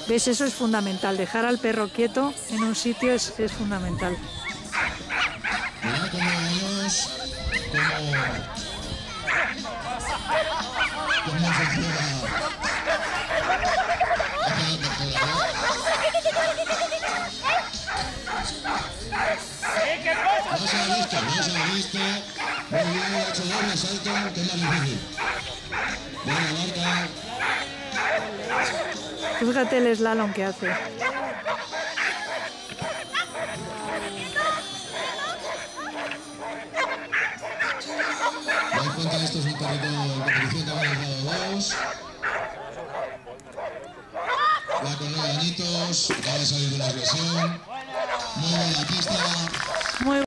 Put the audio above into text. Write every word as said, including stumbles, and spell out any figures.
¿Ves? Eso es fundamental. Dejar al perro quieto en un sitio es, es fundamental. Mira cómo ellos, cómo, cómo funciona. No se ha visto, no se ha visto. Muy bien, ha hecho doble salto, que es más difícil. Buena marca. Fíjate el slalom que hace. Me das cuenta que esto es un perrito en competición también del grado dos. Va con nueve añitos, acaba de salir de una lesión.